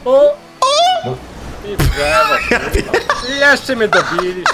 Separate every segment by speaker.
Speaker 1: O! No. I drzewo. I jeszcze mnie dobili.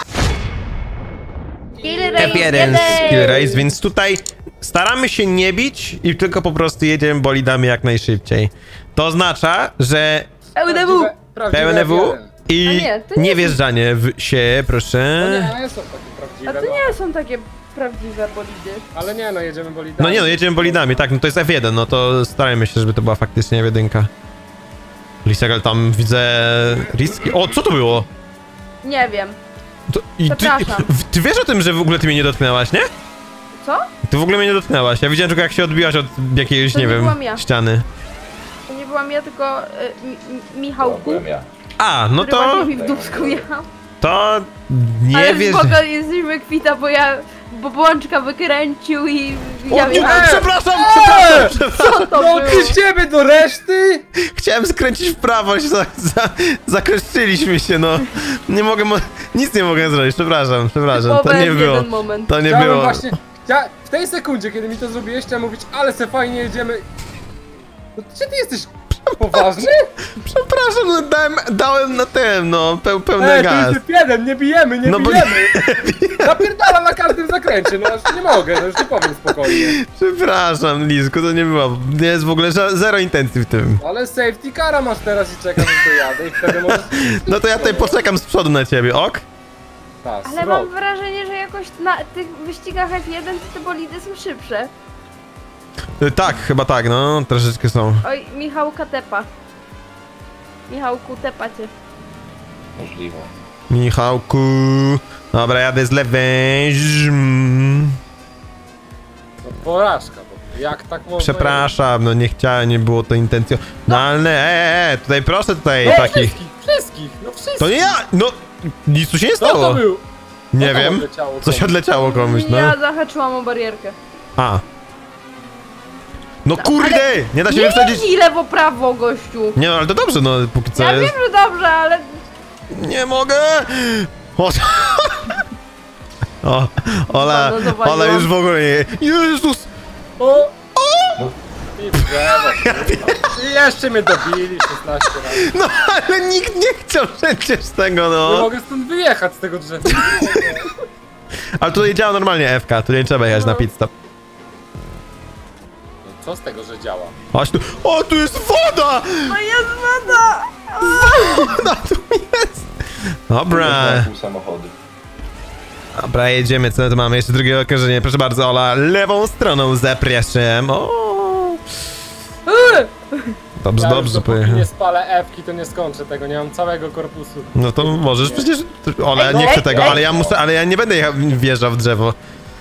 Speaker 2: F1 Skill Race, więc tutaj staramy się nie bić i tylko po prostu jedziemy bolidami jak najszybciej. To oznacza, że pełne W i nie wjeżdżanie w się, proszę.
Speaker 1: No nie, są takie prawdziwe.
Speaker 3: A to nie są takie prawdziwe bolidy.
Speaker 1: Ale nie, no jedziemy bolidami.
Speaker 2: No nie, no jedziemy bolidami, tak, no to jest F1, no to starajmy się, żeby to była faktycznie F1. Lisagal tam widzę riski. O, co to było?
Speaker 3: Nie wiem.
Speaker 2: Ty wiesz o tym, że w ogóle ty mnie nie dotknęłaś, nie?
Speaker 3: Co?
Speaker 2: Ty w ogóle mnie nie dotknęłaś. Ja widziałem tylko jak się odbiłaś od jakiejś, nie wiem, ściany.
Speaker 3: To nie byłam ja, tylko Michałku.
Speaker 2: A, no to...
Speaker 3: mi w dupsku jechał.
Speaker 2: To... nie wiesz...
Speaker 3: Ale spoko, jesteśmy kwita, bo Błączka wykręcił i...
Speaker 2: Przepraszam!
Speaker 3: Co to było?
Speaker 1: Ty ciebie do reszty?
Speaker 2: Chciałem skręcić w prawo, zakreszczyliśmy się, no. Nie mogę... Nic nie mogę zrobić, przepraszam. To nie było. To nie było.
Speaker 1: Właśnie... W tej sekundzie, kiedy mi to zrobiłeś, chciałem mówić, ale se fajnie jedziemy. No czy ty jesteś poważny?
Speaker 2: Przepraszam, no dałem na tym, no, pełny gaz.
Speaker 1: To jest jeden, nie bijemy. Napierdalam na każdym zakręcie, no już nie mogę, no już nie powiem spokojnie.
Speaker 2: Przepraszam, Lisku, to nie było, nie jest w ogóle zero intencji w tym.
Speaker 1: Ale safety cara masz teraz i czekam, aż dojadę i wtedy możesz...
Speaker 2: No to ja tutaj poczekam z przodu na ciebie, ok?
Speaker 3: Ale mam wrażenie, że jakoś na tych wyścigach F1 te bolidy są szybsze.
Speaker 2: Tak, chyba tak, no, troszeczkę są.
Speaker 3: Oj, Michałka tepa. Michałku, tepa cię.
Speaker 4: Możliwe.
Speaker 2: Michałku... Dobra, jadę z lewej.
Speaker 1: No porażka, bo jak tak można...
Speaker 2: Przepraszam, no nie chciałem, nie było to intencjonalne. Tutaj proszę, tutaj
Speaker 1: no,
Speaker 2: takich...
Speaker 1: Wszystkich. To
Speaker 2: nie ja, no... Nic tu się nie stało.
Speaker 1: Co to był?
Speaker 2: Nie wiem, coś odleciało komuś, no.
Speaker 3: Ja zahaczyłam o barierkę.
Speaker 2: A. No kurde! Nie da się wyprzedzić...
Speaker 3: Nie lewo, prawo, gościu.
Speaker 2: Nie no, ale to dobrze, no, póki co
Speaker 3: ja
Speaker 2: jest...
Speaker 3: wiem, że dobrze, ale...
Speaker 2: Nie mogę! Ola już w ogóle nie... Jezus!
Speaker 1: O! I drzewo. I jeszcze mnie dobili 16 razy.
Speaker 2: No ale nikt nie chciał przecież tego, no.
Speaker 1: Nie mogę stąd wyjechać z tego drzewa.
Speaker 2: Ale tutaj działa normalnie FK, tu nie trzeba jechać na pit stop.
Speaker 1: No co z tego, że działa?
Speaker 2: Chodź tu. O, tu jest woda!
Speaker 3: No jest woda!
Speaker 2: Woda tu jest! Dobra. Dobra, jedziemy, co tu mamy? Jeszcze drugie okrążenie, proszę bardzo, Ola, lewą stroną zapraszam. O. Dobrze pojechał.
Speaker 1: Nie spalę F-ki, to nie skończę tego, nie mam całego korpusu.
Speaker 2: No to możesz przecież... Ola, ja nie chcę tego, ale ja muszę, ale ja nie będę wjeżdżał w drzewo.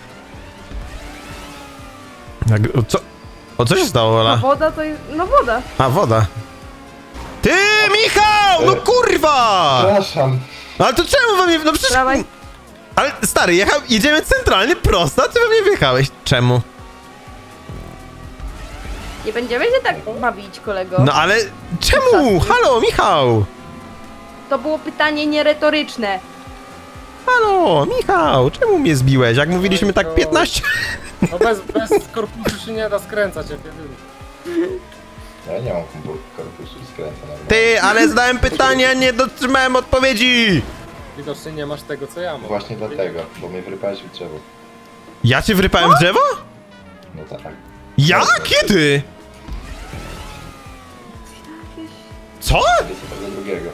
Speaker 2: Co się stało, Ola?
Speaker 3: A woda to jest... no woda.
Speaker 2: A, woda. Ty, Michał! No kurwa!
Speaker 4: Przepraszam.
Speaker 2: Ale to czemu we mnie... No przecież...
Speaker 3: Dawaj.
Speaker 2: Ale stary, jedziemy centralnie prosto, a ty we mnie wjechałeś. Czemu?
Speaker 3: Nie będziemy się tak bawić, kolego.
Speaker 2: No ale... Czemu? Halo, Michał!
Speaker 3: To było pytanie nieretoryczne.
Speaker 2: Halo, Michał, czemu mnie zbiłeś? Jak mówiliśmy tak 15...
Speaker 1: No bez korpusu się nie da skręcać, jak jedyny.
Speaker 4: Ja nie mam korpusu i skręcę normalnie.
Speaker 2: Ty, ale zadałem pytanie, nie dotrzymałem odpowiedzi!
Speaker 1: Widocznie nie masz tego, co ja mam.
Speaker 4: Właśnie dlatego, bo mnie wrypałeś w drzewo.
Speaker 2: Ja cię wrypałem w drzewo?
Speaker 4: No tak.
Speaker 2: Ja? Kiedy? Co?
Speaker 4: Kiedy się tego drugiego.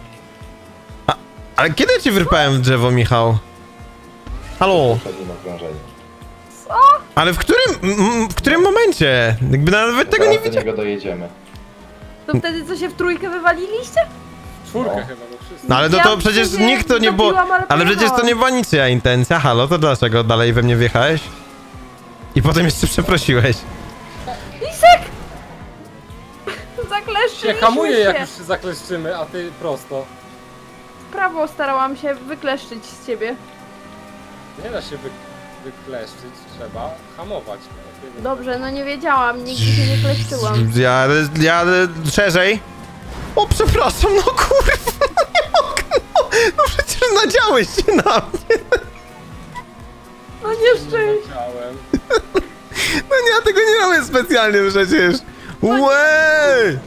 Speaker 2: Ale kiedy cię wrypałem w drzewo, Michał? Halo?
Speaker 4: W poprzednim okrążeniu.
Speaker 2: Ale w którym momencie? Jakby nawet tego nie
Speaker 4: Zaraz do
Speaker 2: widziałem.
Speaker 4: niego dojedziemy.
Speaker 3: To wtedy co się w trójkę wywaliliście?
Speaker 1: Czwórkę
Speaker 4: No.
Speaker 1: chyba, bo wszyscy.
Speaker 2: No ale to
Speaker 3: Ja
Speaker 2: przecież
Speaker 3: przecież
Speaker 2: nikt to nie było...
Speaker 3: dobiłam, ale
Speaker 2: Ale przecież to
Speaker 3: pojechałam.
Speaker 2: nie była niczyja intencja, halo, to dlaczego dalej we mnie wjechałeś? I potem jeszcze przeprosiłeś.
Speaker 3: Lisek! Zakleszczyliśmy
Speaker 1: Się hamuje,
Speaker 3: się.
Speaker 1: jak już się zakleszczymy, a ty prosto.
Speaker 3: W prawo starałam się wykleszczyć z ciebie.
Speaker 1: Nie da się wykleszczyć, trzeba hamować.
Speaker 3: Dobrze, no nie wiedziałam, nigdy się nie kleszczyłam.
Speaker 2: Jadę szerzej. O, przepraszam, no kurwa, nie mogę, no przecież nadziałeś się na mnie.
Speaker 3: No nieszczęście.
Speaker 1: Chciałem.
Speaker 2: No nie, ja tego nie robię specjalnie przecież. Łeee!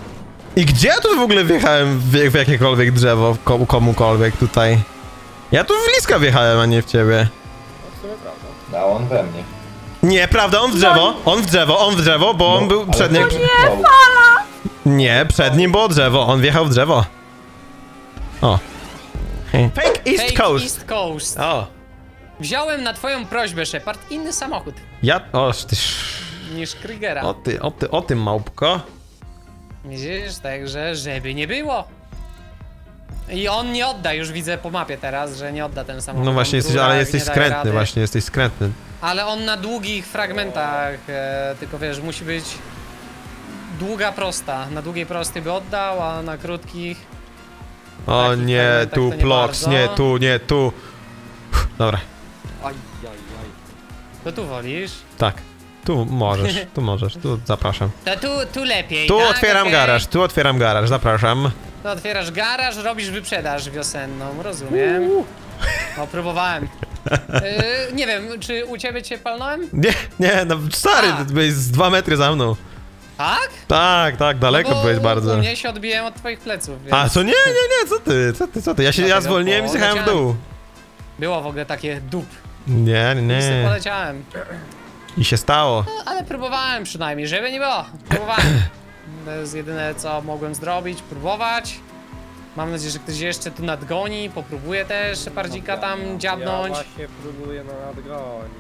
Speaker 2: I gdzie ja tu w ogóle wjechałem w jakiekolwiek drzewo, komukolwiek tutaj? Ja tu w Liska wjechałem, a nie w ciebie.
Speaker 1: No w sumie prawda.
Speaker 4: A on we mnie.
Speaker 2: Nie, prawda, on w drzewo, bo on był przed nim.
Speaker 4: No,
Speaker 2: Nie, przed nim było drzewo, on wjechał w drzewo. O. Fake East
Speaker 5: Fake
Speaker 2: Coast.
Speaker 5: East Coast.
Speaker 2: O.
Speaker 5: Wziąłem na twoją prośbę, Shepard, inny samochód
Speaker 2: Ja, ty,
Speaker 5: niż Krygera.
Speaker 2: o ty małpko.
Speaker 5: Widzisz, także żeby nie było. I on nie odda, już widzę po mapie teraz, że nie odda ten samochód.
Speaker 2: No właśnie, jesteś skrętny, właśnie, jesteś skrętny.
Speaker 5: Ale on na długich fragmentach, tylko wiesz, musi być długa prosta. Na długiej prostej by oddał, a na krótkich...
Speaker 2: O
Speaker 5: takich
Speaker 2: nie,
Speaker 5: fragmentach
Speaker 2: tu
Speaker 5: to nie
Speaker 2: ploks,
Speaker 5: bardzo.
Speaker 2: nie tu. Dobra,
Speaker 1: Aj.
Speaker 5: To tu wolisz?
Speaker 2: tak. Tu możesz, tu zapraszam.
Speaker 5: To tu lepiej,
Speaker 2: Tu
Speaker 5: tak?
Speaker 2: otwieram garaż, zapraszam.
Speaker 5: To otwierasz garaż, robisz wyprzedaż wiosenną, rozumiem. No, próbowałem. Nie wiem, czy u ciebie cię palnąłem?
Speaker 2: Nie, no stary,
Speaker 5: A.
Speaker 2: ty byłeś z 2 metry za mną.
Speaker 5: Tak?
Speaker 2: Tak, daleko
Speaker 5: No bo
Speaker 2: byłeś bardzo.
Speaker 5: U mnie się odbiłem od twoich pleców, więc...
Speaker 2: A co nie, co ty? Ja
Speaker 5: Dlatego
Speaker 2: zwolniłem i zjechałem w dół.
Speaker 5: Było w ogóle takie dup.
Speaker 2: Nie.
Speaker 5: I sobie poleciałem.
Speaker 2: I się stało.
Speaker 5: No, ale próbowałem przynajmniej, żeby nie było. Próbowałem. To jest jedyne, co mogłem zrobić, próbować. Mam nadzieję, że ktoś jeszcze tu nadgoni, popróbuje też Shepardzika tam
Speaker 1: Ja
Speaker 5: dziabnąć.
Speaker 1: właśnie próbuję nadgonić.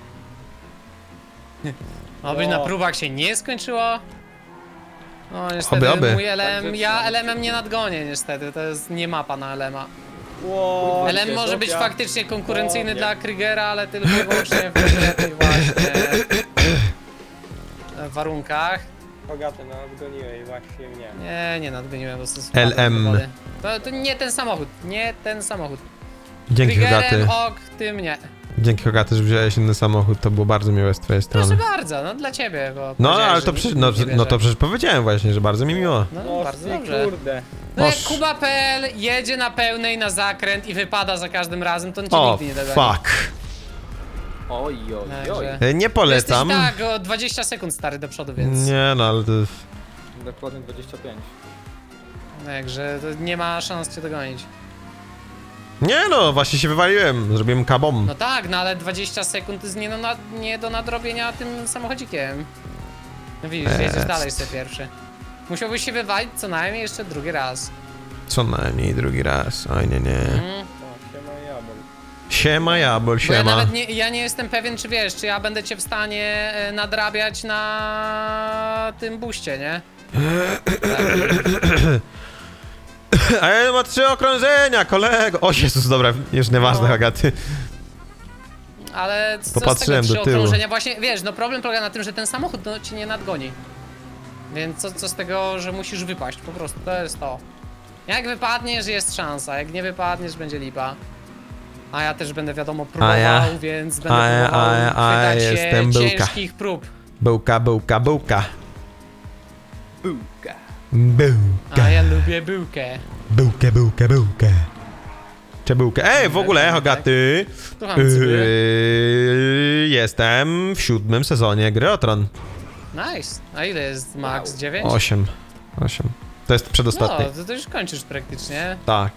Speaker 5: Oby
Speaker 1: No.
Speaker 5: na próbach się nie skończyło. No niestety
Speaker 2: Oby.
Speaker 5: mój LM,
Speaker 1: Także
Speaker 5: ja
Speaker 1: trzymaj
Speaker 5: LM-em nie nadgonię niestety, to jest nie mapa na LM-a.
Speaker 1: Ło,
Speaker 5: LM może być
Speaker 1: Zofia.
Speaker 5: faktycznie konkurencyjny
Speaker 1: O, nie.
Speaker 5: dla Krygera, ale tylko i wyłącznie w konkretnych właśnie warunkach.
Speaker 1: Bogaty, nadgoniłeś właśnie mnie.
Speaker 5: Nie nadgoniłem, bo to jest
Speaker 2: LM.
Speaker 5: To nie ten samochód, nie ten samochód.
Speaker 2: Dzięki Hogaty.
Speaker 5: Krygerem, ok, tym nie.
Speaker 2: Dzięki Hogaty, że wziąłeś inny samochód, to było bardzo miłe z twojej
Speaker 5: Proszę
Speaker 2: strony.
Speaker 5: bardzo, no dla ciebie, bo
Speaker 2: No,
Speaker 5: powiedziałeś,
Speaker 2: ale
Speaker 5: że
Speaker 2: to
Speaker 5: nikt
Speaker 2: przecież,
Speaker 5: nie bierze.
Speaker 2: no to przecież powiedziałem właśnie, że bardzo mi miło.
Speaker 5: No,
Speaker 1: No
Speaker 5: bardzo
Speaker 1: ty
Speaker 5: dobrze.
Speaker 1: kurde.
Speaker 5: No jak
Speaker 2: Oż.
Speaker 5: Kuba.pl jedzie na pełnej na zakręt i wypada za każdym razem, to on cię
Speaker 2: O,
Speaker 5: nigdy nie dogoni.
Speaker 2: fuck.
Speaker 1: Oj.
Speaker 5: Także-
Speaker 2: Nie polecam.
Speaker 5: Jesteś tak o 20 sekund stary do przodu, więc...
Speaker 2: Nie, no ale to...
Speaker 1: Dokładnie 25.
Speaker 5: Także to nie ma szans cię dogonić.
Speaker 2: Nie no, właśnie się wywaliłem, zrobiłem kabom.
Speaker 5: No tak, no ale 20 sekund jest nie do nadrobienia tym samochodzikiem. No widzisz, jedziesz
Speaker 2: Jest.
Speaker 5: dalej sobie pierwszy. Musiałbyś się wywalić co najmniej jeszcze drugi raz.
Speaker 2: Co najmniej drugi raz, oj nie.
Speaker 5: Mhm.
Speaker 1: O, siema jabol.
Speaker 2: Siema jabol,
Speaker 5: Bo ja
Speaker 2: siema.
Speaker 5: nawet ja nie jestem pewien, czy wiesz, czy ja będę cię w stanie nadrabiać na tym buście, nie?
Speaker 2: A ja ma 3 okrążenia, kolego. O Jezus, dobra, już nieważne,
Speaker 5: No.
Speaker 2: Hogaty.
Speaker 5: Ale co z tego
Speaker 2: Popatrzyłem
Speaker 5: 3
Speaker 2: do tyłu.
Speaker 5: okrążenia? Właśnie, wiesz, no problem polega na tym, że ten samochód no, cię nie nadgoni. Więc co z tego, że musisz wypaść, po prostu, to jest to. Jak wypadniesz, jest szansa, jak nie wypadniesz, będzie lipa. A ja też będę, wiadomo, próbował, więc będę próbował chwytać się
Speaker 2: jestem byłka.
Speaker 5: ciężkich prób.
Speaker 2: Bułka.
Speaker 1: Bułka.
Speaker 2: Bułka.
Speaker 5: A ja lubię bułkę.
Speaker 2: Bułkę. Czy bułkę? Ej, w ogóle, Hogaty.
Speaker 5: Słucham ciebie.
Speaker 2: Jestem w 7. sezonie gry o Tron.
Speaker 5: Nice. A ile jest max? 9?
Speaker 2: 8. To jest
Speaker 5: No,
Speaker 2: przedostatni.
Speaker 5: to już kończysz praktycznie.
Speaker 2: Tak.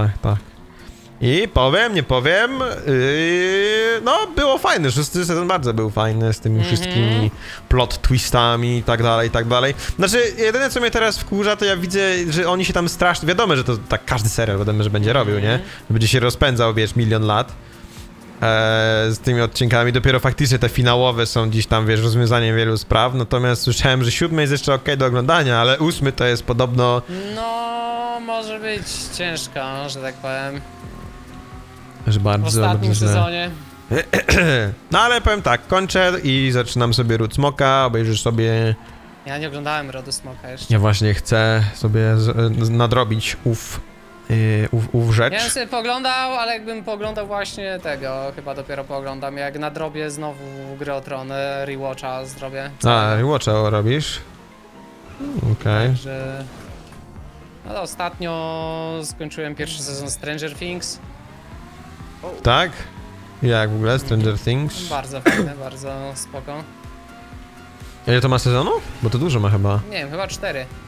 Speaker 2: I powiem, nie powiem, no było fajne, 6. sezon bardzo był fajny z tymi wszystkimi plot twistami i tak dalej. Znaczy, jedyne co mnie teraz wkurza, to ja widzę, że oni się tam strasznie, wiadomo, że to tak każdy serial wiadomo, że będzie robił, nie? Że będzie się rozpędzał, wiesz, milion lat z tymi odcinkami, dopiero faktycznie te finałowe są gdzieś tam, wiesz, rozwiązaniem wielu spraw, natomiast słyszałem, że 7 jest jeszcze okej do oglądania, ale 8 to jest podobno...
Speaker 5: No, może być ciężko, że tak powiem.
Speaker 2: Że
Speaker 5: W
Speaker 2: bardzo
Speaker 5: ostatnim
Speaker 2: źle.
Speaker 5: sezonie.
Speaker 2: No ale powiem tak, kończę i zaczynam sobie Ród Smoka, obejrzysz sobie...
Speaker 5: Ja nie oglądałem Rodu Smoka jeszcze.
Speaker 2: Ja właśnie chcę sobie nadrobić ów rzecz.
Speaker 5: Ja bym sobie pooglądał, ale jakbym pooglądał właśnie tego, chyba dopiero pooglądam, jak nadrobię znowu Grę o Tron, rewatcha zrobię.
Speaker 2: A, rewatcha robisz? Okej.
Speaker 5: Także... No ostatnio skończyłem pierwszy sezon Stranger Things.
Speaker 2: Tak? Jak w ogóle Stranger Things?
Speaker 5: Bardzo fajne, bardzo spoko.
Speaker 2: Ile to ma sezonów? Bo to dużo ma chyba.
Speaker 5: Nie wiem, chyba 4.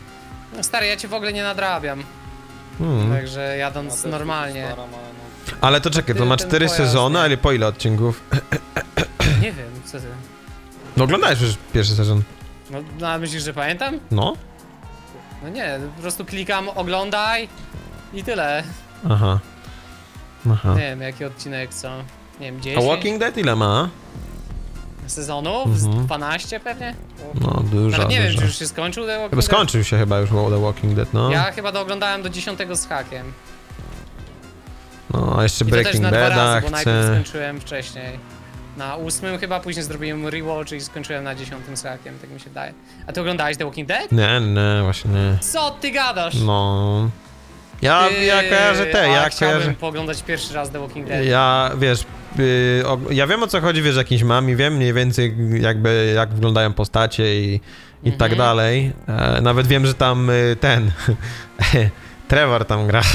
Speaker 5: No stary, ja cię w ogóle nie nadrabiam. Także jadąc normalnie.
Speaker 2: Ale to czekaj, to ma 4 sezony, ale po ile odcinków?
Speaker 5: Nie wiem, co ty?
Speaker 2: No oglądałeś już pierwszy sezon.
Speaker 5: No a myślisz, że pamiętam?
Speaker 2: No?
Speaker 5: No nie, po prostu klikam oglądaj i tyle.
Speaker 2: Aha. Aha.
Speaker 5: Nie wiem, jaki odcinek co. Nie wiem, 10
Speaker 2: A Walking Dead ile ma?
Speaker 5: sezonów? Z 12 pewnie?
Speaker 2: No dużo,
Speaker 5: Nawet nie wiem,
Speaker 2: dużo.
Speaker 5: czy już się skończył The Walking
Speaker 2: Chyba
Speaker 5: Dead?
Speaker 2: skończył się chyba już The Walking Dead, no.
Speaker 5: Ja chyba dooglądałem do 10 z hakiem.
Speaker 2: No, a jeszcze
Speaker 5: I to też
Speaker 2: Breaking
Speaker 5: na 2
Speaker 2: Bada
Speaker 5: razy, bo najpierw
Speaker 2: chcę...
Speaker 5: skończyłem wcześniej. Na 8 chyba, później zrobiłem rewatch i skończyłem na 10 z hakiem, tak mi się daje. A ty oglądałeś The Walking Dead?
Speaker 2: Nie, właśnie nie.
Speaker 5: Co ty gadasz?
Speaker 2: No... Ja kojarzę ja
Speaker 5: chciałbym
Speaker 2: kojarzę...
Speaker 5: pooglądać pierwszy raz The Walking Dead.
Speaker 2: Ja, wiesz... ja wiem o co chodzi, wiesz, jakimś mam i wiem mniej więcej jakby jak wyglądają postacie i tak dalej. Nawet wiem, że tam ten... Trevor tam gra.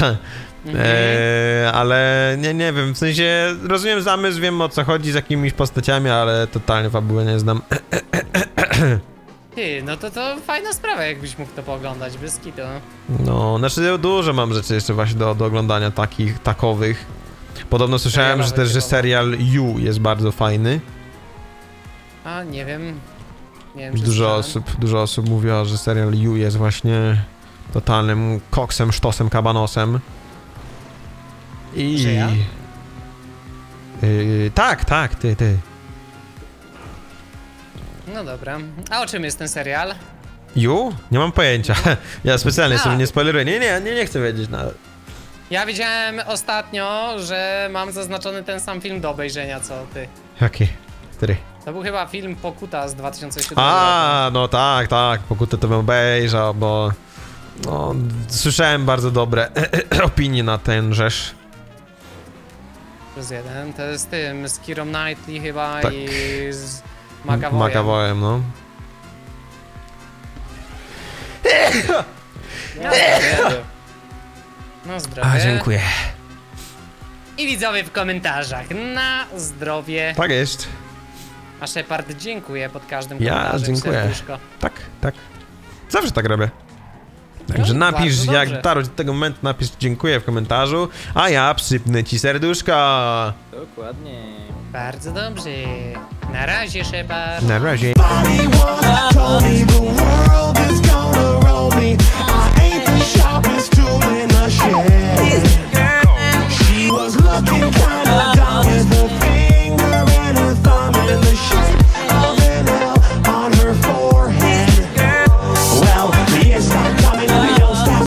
Speaker 2: Ale nie wiem, w sensie rozumiem zamysł, wiem o co chodzi z jakimiś postaciami, ale totalnie fabuły nie znam.
Speaker 5: Ty, no to fajna sprawa, jakbyś mógł to pooglądać, bez kitu.
Speaker 2: No, znaczy dużo mam rzeczy jeszcze właśnie do oglądania takowych. Podobno słyszałem, że serial You jest bardzo fajny.
Speaker 5: A, nie wiem. Nie wiem, czy
Speaker 2: Dużo osób mówiło, że serial You jest właśnie totalnym koksem, sztosem, kabanosem.
Speaker 5: Że ja?
Speaker 2: Tak, ty.
Speaker 5: No dobra. A o czym jest ten serial?
Speaker 2: You? Nie mam pojęcia. Ja specjalnie sobie nie spoileruję. Nie chcę wiedzieć nawet.
Speaker 5: Ja widziałem ostatnio, że mam zaznaczony ten sam film do obejrzenia, co ty.
Speaker 2: Jaki? Który?
Speaker 5: To był chyba film Pokuta z 2007 roku.
Speaker 2: No tak, Pokutę to bym obejrzał, bo... No, słyszałem bardzo dobre opinie na ten rzecz.
Speaker 5: +1, to jest tym, z Keirą Knightley chyba
Speaker 2: Tak.
Speaker 5: i z McAvoyem.
Speaker 2: McAvoyem, no.
Speaker 5: No zdrowie.
Speaker 2: Dziękuję.
Speaker 5: I widzowie w komentarzach, na zdrowie.
Speaker 2: Tak jest.
Speaker 5: A Shepard dziękuję pod każdym
Speaker 2: Ja
Speaker 5: komentarzem.
Speaker 2: dziękuję.
Speaker 5: Serduszko.
Speaker 2: Tak. Zawsze tak robię. Także
Speaker 5: No,
Speaker 2: napisz,
Speaker 5: bardzo
Speaker 2: jak
Speaker 5: dobrze.
Speaker 2: dotarłeś do tego momentu, napisz dziękuję w komentarzu, a ja przypnę ci serduszka.
Speaker 6: Dokładnie.
Speaker 5: Bardzo dobrze. Na razie, Shepard.
Speaker 2: Na razie.
Speaker 7: Told me the world is gonna roll